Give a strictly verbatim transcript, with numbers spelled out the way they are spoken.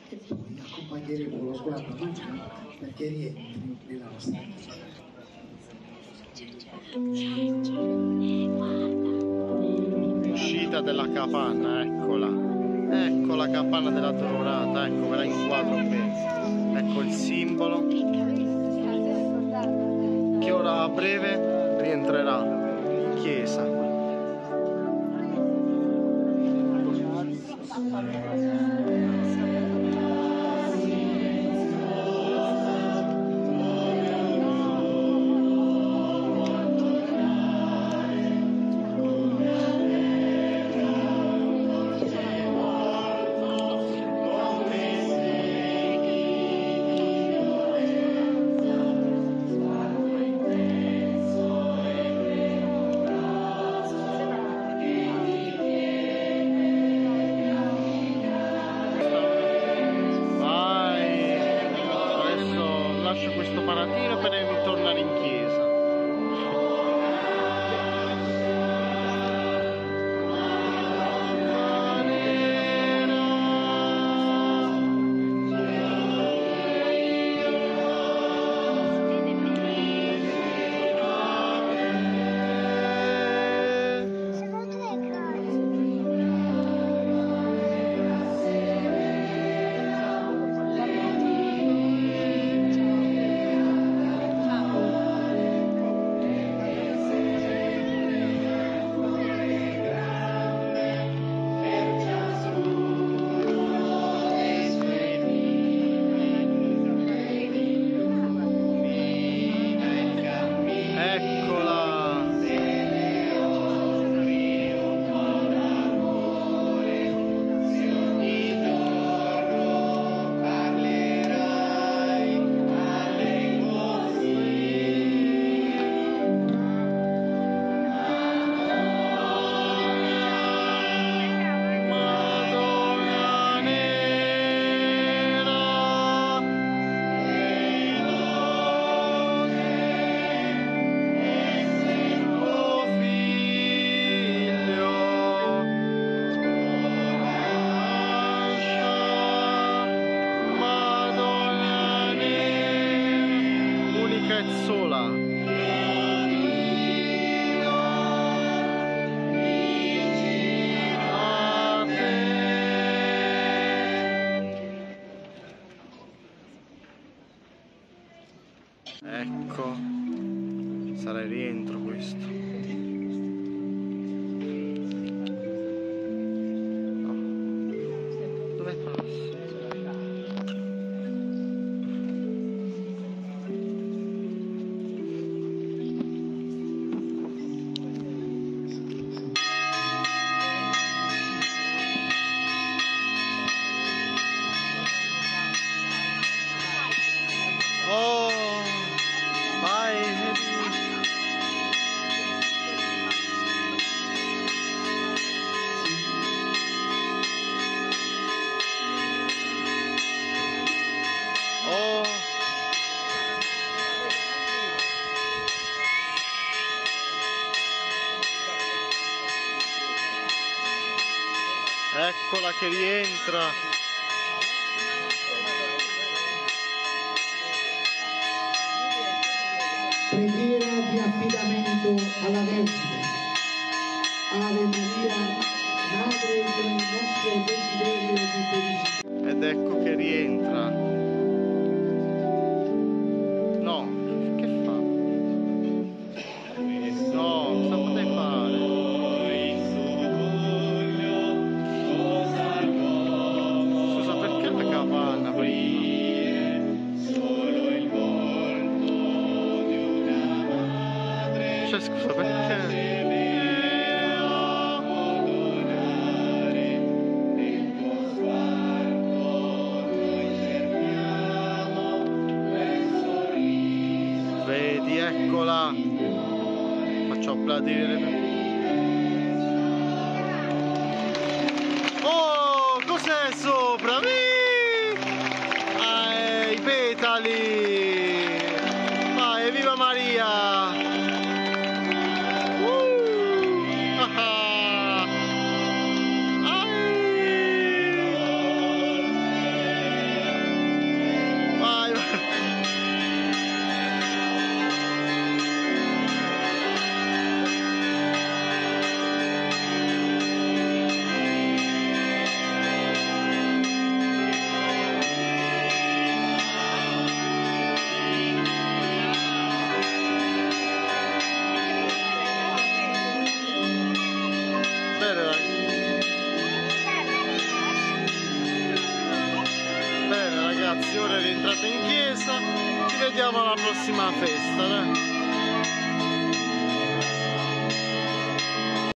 e poi accompagneremo con lo sguardo tutti perché rientri nella nostra vita. Uscita della capanna, eccola. Ecco la capanna della Dorata, ecco, ve la inquadro bene. Ecco il simbolo che ora a breve rientrerà in chiesa. Questo paratino per ritornare in chiesa. Ecco, sarà il rientro questo. No. Dove passa? Eccola che rientra. Preghiera di affidamento alla Vergine. Ave Maria, Madre del nostro desiderio di felicità. Ed ecco che rientra. No, che fa? No, cosa potete fare? Cioè, scusa, perché? Vedi, eccola! Faccio applaudire. Oh, cos'è sopra? Ah, i petali! Vai, viva Maria! ci vediamo alla prossima festa, dai.